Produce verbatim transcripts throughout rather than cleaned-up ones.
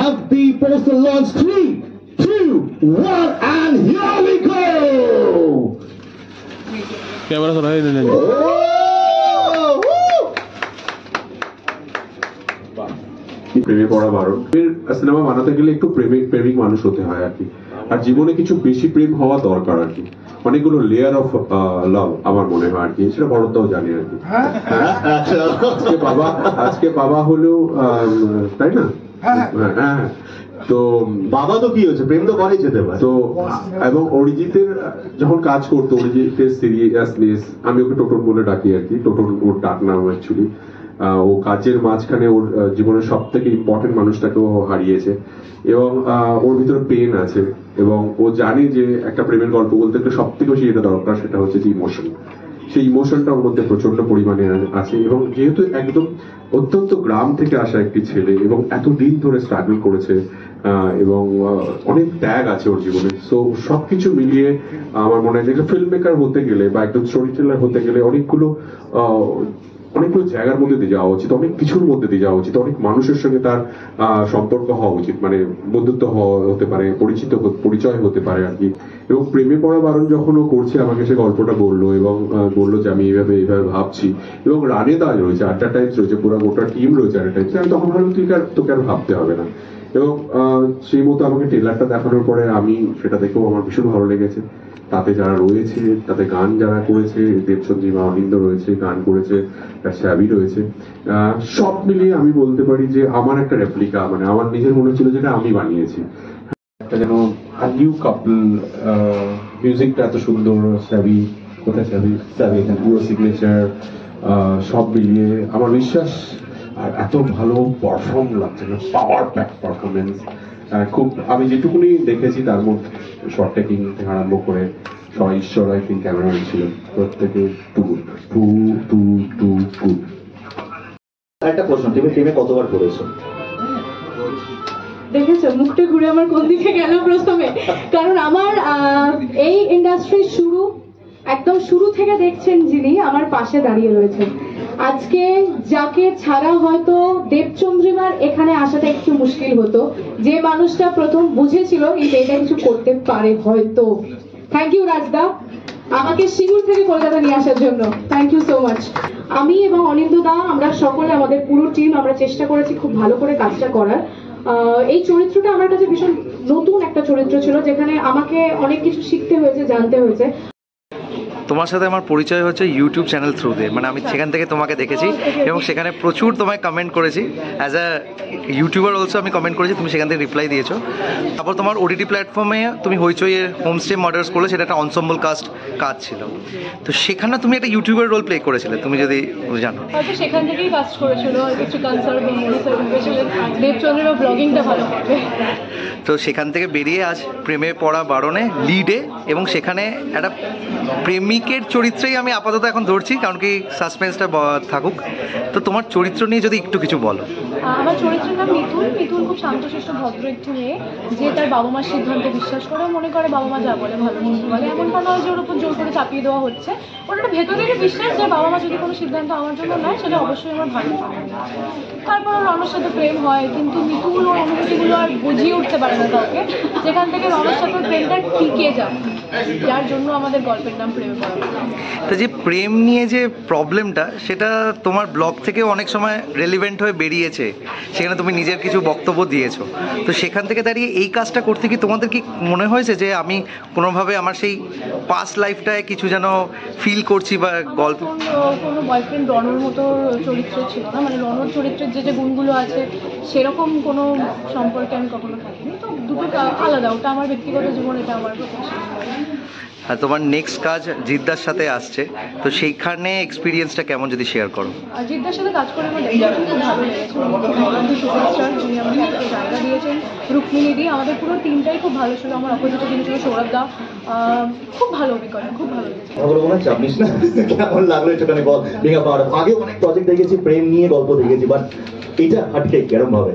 have the poster launch. Three, two, one, and here we go. Camera sir, hey, hey, প্রেমে পড়া বারণ cinema বানাতে গেলে একটু প্রেমিক প্রেমিক মানুষ হতে হয় আর কি, আর জীবনে কিছু বেশি প্রেম হওয়া দরকার আর কি, অনেকগুলো লেয়ার অফ লাভ আমার মনে হয় আর কি, সেটা ভরতটাও জানি আর কি। আজকে বাবা আজকে বাবা হলো তাই না, হ্যাঁ হ্যাঁ, তো বাবা তো কি হয়েছে, প্রেম তো করেই যেতে পারে। তো এবং অরিজিতের যখন কাজ করতো, অরিজিতের সিরিয়াসনেস, আমি ওকে টোটন বলে ডাকি আর কি, টোটন ওর ডাক নাম অ্যাকচুয়ালি। ও কাজের মাঝখানে ওর জীবনের সব থেকে ইম্পর্টেন্ট মানুষটাকেও হারিয়েছে, এবং ওর ভিতরে পেন আছে, এবং ও জানে যে একটা প্রেমের গল্প বলতে গেলে সব থেকে বেশি যেটা দরকার সেটা হচ্ছে যে ইমোশন, সেই ইমোশনটা ওর মধ্যে প্রচন্ড পরিমাণে আছে। এবং যেহেতু একদম অত্যন্ত গ্রাম থেকে আসা একটি ছেলে এবং এতদিন ধরে স্ট্রাগল করেছে এবং অনেক ত্যাগ আছে ওর জীবনে, সো সবকিছু মিলিয়ে আমার মনে হয় যে ফিল্ম মেকার হতে গেলে বা একজন স্টোরি টেলার হতে গেলে অনেকগুলো অনেকগুলো জায়গার মধ্যে দিয়ে যাওয়া উচিত, অনেক কিছুর মধ্যে দিয়ে যাওয়া উচিত, অনেক মানুষের সঙ্গে তার সম্পর্ক হওয়া উচিত, মানে বন্ধুত্ব হতে পারে, পরিচিত পরিচয় হতে পারে আর কি। এবং প্রেমে পড়া বারণ যখন ও করছে আমাকে সে গল্পটা বললো এবং বললো যে আমি এইভাবে এইভাবে ভাবছি, এবং রানে দাজ রয়েছে, আড্ডা টাইমস রয়েছে, পুরো গোটা টিম রয়েছে আড্ডা টাইমস, আমি তখন ভাবলাম তুই তোকে আর ভাবতে হবে না। এবং সেই মতো আমাকে ট্রেলারটা দেখানোর পরে আমি সেটা দেখেও আমার ভীষণ ভালো লেগেছে। তাতে যারা রয়েছে, তাতে গান যারা করেছে, দেবসঞ্জীবা অনিন্দ রয়েছে, গান করেছে শ্যাবি রয়েছে, সব মিলিয়ে আমি বলতে পারি যে আমার একটা রেপ্লিকা, মানে আমার নিজের মনে ছিল যেটা আমি বানিয়েছি, একটা যেন নিউ কাপল। মিউজিকটা এত সুন্দর, শ্যাবি কোথায় শ্যাবি শ্যাবি পুরো সিগনেচার, সব মিলিয়ে আমার বিশ্বাস, আর এত ভালো পারফর্ম লাগছে না, পাওয়ার প্যাক পারফরমেন্স খুব। আমি যেটুকুনি দেখেছি তার মধ্যে শর্ট টেকিং থেকে আরম্ভ করে সবাই, ঈশ্বর আই থিঙ্ক ক্যামেরাম্যান ছিল, প্রত্যেকে two two two two two. একটা প্রশ্ন, তুমি টিমে কতবার করেছো? দেখেছো মুখটা ঘুরে আমার কোন দিকে গেল প্রথমে, কারণ আমার এই ইন্ডাস্ট্রির শুরু একদম শুরু থেকে দেখছেন যিনি আমার পাশে দাঁড়িয়ে রয়েছেন, আজকে যাকে ছাড়া হয়তো দেবচন্দ্রিমার এখানে আসাটা একটু মুশকিল হতো, যে মানুষটা প্রথম বুঝেছিল এই মেয়েটা কিছু করতে পারে হয়তো। থ্যাংক ইউ রাজদা, আমাকে সিঙ্গুর থেকে কলকাতা নিয়ে আসার জন্য, থ্যাংক ইউ সো মাচ। আমি এবং অনিন্দদা আমরা সকলে, আমাদের পুরো টিম আমরা চেষ্টা করেছি খুব ভালো করে কাজটা করার। এই চরিত্রটা আমার কাছে ভীষণ নতুন একটা চরিত্র ছিল, যেখানে আমাকে অনেক কিছু শিখতে হয়েছে, জানতে হয়েছে। তোমার সাথে আমার পরিচয় হচ্ছে ইউটিউব চ্যানেল থ্রুতে, মানে আমি সেখান থেকে তোমাকে দেখেছি এবং সেখানে প্রচুর তোমায় কমেন্ট করেছি, অ্যাজ আ ইউটিউবার অলসো আমি কমেন্ট করেছি, তুমি সেখান থেকে রিপ্লাই দিয়েছো। তারপর তোমার ওটিটি প্ল্যাটফর্মে তুমি হইচইয়ের হোমস্টে মার্ডার্স করলে, সেটা একটা অনসম্বল কাস্ট কাজ ছিল, তো সেখানে তুমি একটা ইউটিউবার রোল প্লে করেছিলে, তুমি যদি জানো। হয়তো সেখান থেকেই কাজ করেছিল, শ্রীকান স্যার বা মনি স্যার ভেবেছিলেন দেবচন্দ্রের ব্লগিংটা ভালো করবে, তো সেখান থেকে বেরিয়ে আজ প্রেমে পড়া বারণে লিডে, এবং সেখানে একটা প্রেমিকের চরিত্রেই আমি আপাতত এখন ধরছি, কারণ কি সাসপেন্সটা থাকুক। তো তোমার চরিত্র নিয়ে যদি একটু কিছু বলো। আমার চরিত্রের নাম মিথুন। মিথুন খুব শান্তশিষ্ট ভদ্র একটি মেয়ে, যে তার বাবা মার সিদ্ধান্তে বিশ্বাস করে, মনে করে বাবা মা যা বলে ভালো মন্দ বলে, এমনটা নয় যে ওর উপর জোর করে চাপিয়ে দেওয়া হচ্ছে, ওর একটা ভেতর থেকে বিশ্বাস যে বাবা মা যদি কোনো সিদ্ধান্ত আমার জন্য নেয় সেটা অবশ্যই আমার ভালো। তারপর ওর রণের সাথে প্রেম হয়, কিন্তু মিথুন ওর অনুভূতিগুলো আর বুঝিয়ে উঠতে পারে না কাউকে, যেখান থেকে রণের সাথে প্রেমটা টিকে যায়, যার জন্য আমাদের গল্পের নাম প্রেমে পড়া। তো যে প্রেম নিয়ে যে প্রবলেমটা, সেটা তোমার ব্লগ থেকে অনেক সময় রেলিভেন্ট হয়ে বেরিয়েছে, সেখানে তুমি নিজের কিছু বক্তব্য দিয়েছো, তো সেখান থেকে দাঁড়িয়ে এই কাজটা করতে কি তোমাদের কি মনে হয়েছে যে আমি কোনোভাবে আমার সেই পাস্ট লাইফটায় কিছু যেন ফিল করছি বা গল্প? কোনো বয়ফ্রেন্ড রণর মতো চরিত্র ছিল না, মানে রণর চরিত্রের যে যে গুণগুলো আছে সেরকম কোনো সম্পর্কে আমি কখনো থাকিনি, তো দুটো আলাদা, ওটা আমার ব্যক্তিগত জীবন, এটা আমার প্রফেশন। আর তোমার নেক্সট কাজ জিদ্দার সাথে আসছে, তো সেইখানে এক্সপিরিয়েন্সটা কেমন যদি শেয়ার করো? জিদ্দার সাথে কাজ করে আমার খুব ভালো লেগেছে, সুপারস্টার যিনি আমাকে একটা জায়গা দিয়েছেন, রুক্মিণী দি, আমাদের পুরো টিমটাই খুব ভালো ছিল, আমার অপোজিটে যিনি ছিল সৌরভ দা, খুব ভালো অভিজ্ঞতা, খুব ভালো লেগেছে। চাপিস না, কেমন লাগলো একটুখানি বল। আগে অনেক প্রজেক্ট দেখেছি, প্রেম নিয়ে গল্প দেখেছি, বাট এটা হাটকে কেরম ভাবে?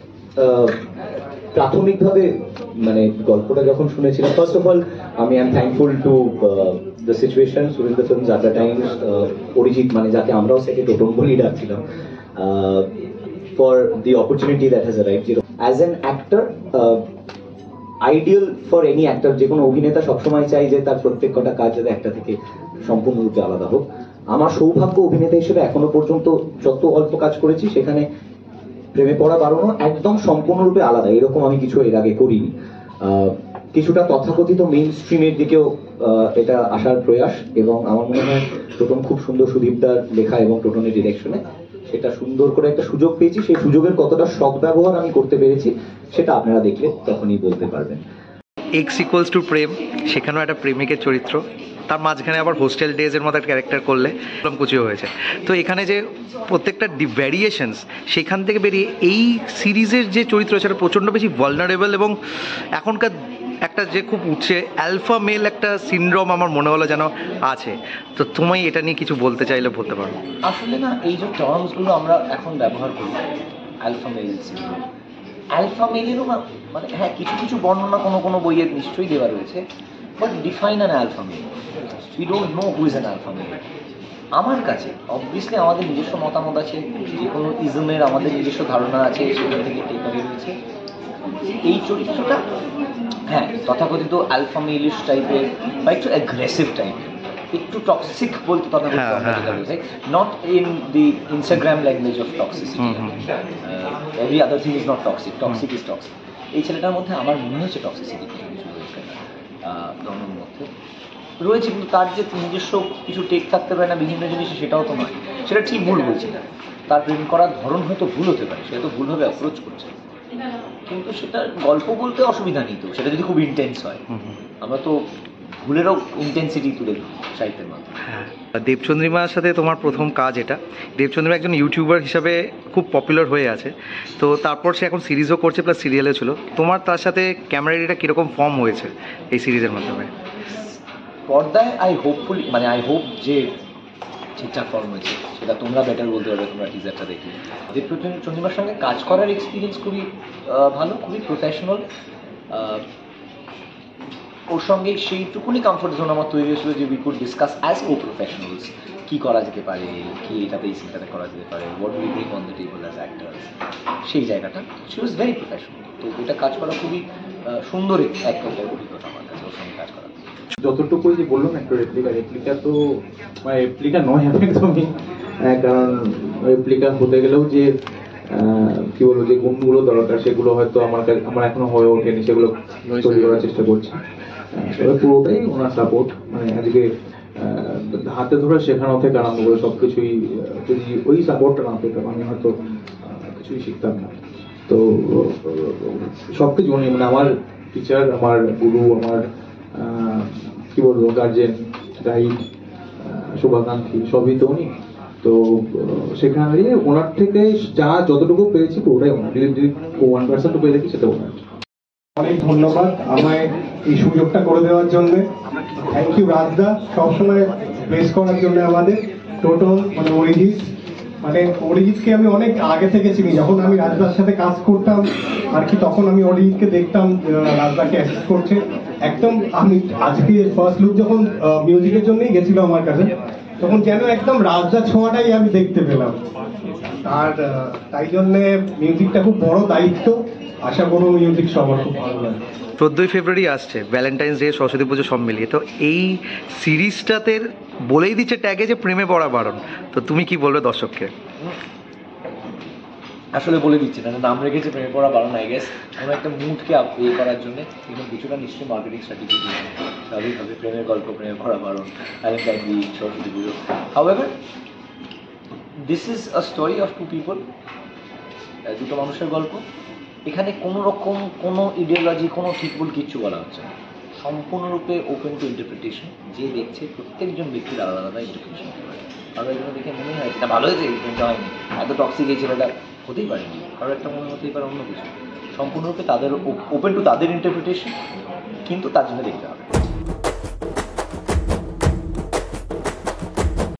প্রাথমিকভাবে মানে গল্পটা যখন শুনেছিলাম, ফার্স্ট অফ অল আমি I am thankful to the situation, Surinder Films, Adda Times, Arijit, মানে যাকে আমরাও সেকে টোটন বলেই ডাকছিলাম, for the opportunity that has arrived. As an actor, uh, ideal for any actor, যে কোনো অভিনেতা সবসময় চাই যে তার প্রত্যেক কটা কাজ যাতে একটা থেকে সম্পূর্ণরূপে আলাদা হোক। আমার সৌভাগ্য অভিনেতা হিসেবে এখনো পর্যন্ত যত অল্প কাজ করেছি সেখানে প্রেমে পড়া বাড়ানো একদম সম্পূর্ণরূপে আলাদা, এরকম আমি কিছু এর আগে করিনি। কিছুটা তথাকথিত মেইন স্ট্রিমের দিকেও এটা আসার প্রয়াস, এবং আমার মনে হয় টোটন খুব সুন্দর, সুদীপদার লেখা এবং টোটনের ডিরেকশনে সেটা সুন্দর করে একটা সুযোগ পেয়েছি। সেই সুযোগের কতটা সদ্ব্যবহার আমি করতে পেরেছি সেটা আপনারা দেখলে তখনই বলতে পারবেন। এক্স ইকুয়ালস টু প্রেম, সেখানেও একটা প্রেমিকের চরিত্র, তার মাঝখানে আবার হোস্টেল ডেজের মতো একটা ক্যারেক্টার করলে কুচিও হয়েছে। তো এখানে যে প্রত্যেকটা ভ্যারিয়েশনস সেখান থেকে বেরিয়ে এই সিরিজের যে চরিত্র সেটা প্রচণ্ড বেশি ভালনারেবল, এবং এখনকার একটা যে খুব উঠছে অ্যালফা মেল একটা সিনড্রোম আমার মনে হলো যেন আছে। তো তুমি এটা নিয়ে কিছু বলতে চাইলে বলতে পারো। আসলে না, এই যে টার্মসগুলো আমরা এখন ব্যবহার করি, অ্যালফা মেল সিনড্রোম, অ্যালফা মেলেরও মানে হ্যাঁ কিছু কিছু বর্ণনা কোনো কোনো বইয়ের নিশ্চয়ই দেওয়া রয়েছে, but define an alpha male, we don't know who is an alpha male. আমার কাছে অবভিয়াসলি আমাদের নিজস্ব মতামত আছে, যে কোনো ইজমের আমাদের নিজস্ব ধারণা আছে, সেখান থেকে টেকা রয়েছে। এই চরিত্রটা হ্যাঁ তথাকথিত অ্যালফা মেলিশ টাইপের বা একটু অ্যাগ্রেসিভ টাইপের, একটু টক্সিক বলতে তথাকথিত আমরা যেটা বোঝাই, not in the Instagram language of toxicity, every other thing is not toxic, toxic is toxic. এই ছেলেটার মধ্যে আমার মনে হচ্ছে টক্সিসিটি কিছু কিছু রয়েছে ধর্মের মধ্যে রয়েছে, কিন্তু তার যে নিজস্ব কিছু টেক থাকতে পারে না বিভিন্ন জিনিসে, সেটাও তো নয়। সেটা ঠিক ভুল বলছি না, তার প্রেম করার ধরন হয়তো ভুল হতে পারে, সেটা তো ভুলভাবে অ্যাপ্রোচ করছে, কিন্তু সেটা গল্প বলতে অসুবিধা নেই তো, সেটা যদি খুব ইন্টেন্স হয়। আমরা তো ভুলেরও ইন্টেন্সিটি তুলে দিই সাহিত্যের মাধ্যমে। দেবচন্দ্রিমার সাথে তোমার প্রথম কাজ এটা, দেবচন্দ্রিমা একজন ইউটিউবার হিসাবে খুব পপুলার হয়ে আছে, তো তারপর সে এখন সিরিজও করছে প্লাস সিরিয়ালে ছিল। তোমার তার সাথে ক্যামেরাটা কীরকম ফর্ম হয়েছে এই সিরিজের মাধ্যমে? পর্দায় আই হোপফুলি মানে আই হোপ যে ঠিকঠাক ফর্ম হয়েছে, সেটা তোমরা বেটার বলতে পারবে, তোমরা টিজারটা দেখলে। দেবচন্দ্রিমার সঙ্গে কাজ করার এক্সপিরিয়েন্স খুবই ভালো, খুবই প্রফেশনাল। ওর সঙ্গে সেইটুকুনি কমফোর্ট জোন আমার তৈরি হয়েছিল যে we could discuss as co professionals, কী করা যেতে পারে, কী এটাতে এই সিনটাতে করা যেতে পারে, what we bring on the table as actors, সেই জায়গাটা শি ওয়াজ ভেরি প্রফেশনাল। তো এটা কাজ করা খুবই সুন্দর একটা অভিজ্ঞতা আমার কাছে, ওর সঙ্গে কাজ করা। যতটুকু যে বললাম একটা রেপ্লিকা, রেপ্লিকা তো মানে রেপ্লিকা নয় একদমই, কারণ রেপ্লিকা হতে গেলেও যে কি বলবো যে গুণগুলো দরকার সেগুলো হয়তো আমার কাছে আমার এখনো হয়ে ওঠেনি, সেগুলো তৈরি করার চেষ্টা করছি। পুরোটাই ওনার সাপোর্ট, মানে আজকে হাতে ধরে শেখানো থেকে আরম্ভ করে সবকিছুই, যদি ওই সাপোর্টটা না পেতাম আমি হয়তো কিছুই শিখতাম না। তো সবকিছু উনি মানে আমার টিচার, আমার গুরু, আমার কি বলবো গার্জেন, গাইড, শুভাকাঙ্ক্ষী, সবই তো উনি। তো সেখানে দাঁড়িয়ে ওনার থেকে যা যতটুকু পেয়েছি পুরোটাই ওনার, যদি যদি ওয়ান পার্সেন্ট পেয়ে দেখি সেটা ওনার। অনেক ধন্যবাদ আমায় এই সুযোগটা করে দেওয়ার জন্য। থ্যাংক ইউ রাজদা, সবসময় প্রেস করার জন্য আমাদের। টোটন মানে অরিজিৎ, মানে অরিজিৎকে আমি অনেক আগে থেকে চিনি, যখন আমি রাজদার সাথে কাজ করতাম আর কি, তখন আমি অরিজিৎকে দেখতাম রাজদাকে অ্যাসিস্ট করছে একদম। আমি আজকে ফার্স্ট লুক যখন মিউজিকের জন্যই গেছিল আমার কাছে, তখন যেন একদম রাজদার ছোঁয়াটাই আমি দেখতে পেলাম। আর তাই জন্যে মিউজিকটা খুব বড় দায়িত্ব, আশা করব মিউজিক সবার খুব ভালো লাগে। চোদ্দোই ফেব্রুয়ারি আসছে, ভ্যালেন্টাইন্স ডে, সরস্বতী পুজো সব মিলিয়ে। তো এই সিরিজটাতে বলেই দিচ্ছে ট্যাগে যে প্রেমে পড়া বারণ, তো তুমি কি বলবে দর্শককে? আসলে বলে দিচ্ছে না, নাম রেখেছে প্রেমে পড়া বারণ, আই গেস কোনো একটা মুডকে ইয়ে করার জন্য, কিন্তু কিছুটা নিশ্চয়ই মার্কেটিং স্ট্র্যাটেজি স্বাভাবিকভাবে প্রেমের গল্প, প্রেমে পড়া বারণ, Valentine day, Saraswati Pujo. However this is a story of two people, দুটো মানুষের গল্প। এখানে কোনো রকম কোনো ইডিওলজি, কোনো ঠিক ভুল কিচ্ছু বলা হচ্ছে না, সম্পূর্ণরূপে ওপেন টু ইন্টারপ্রিটেশন। যে দেখছে প্রত্যেকজন ব্যক্তির আলাদা আলাদা ইন্টারপ্রিটেশন হতে পারে। কারো একজন দেখে মনে হয় এটা ভালো হয়েছে, এটা হয়নি, এত টক্সিক এই ছেলেটা হতেই পারেনি, কারো একটা মনে হতেই পারে অন্য কিছু। সম্পূর্ণরূপে তাদের ওপেন টু তাদের ইন্টারপ্রিটেশন, কিন্তু তার জন্য দেখতে হবে।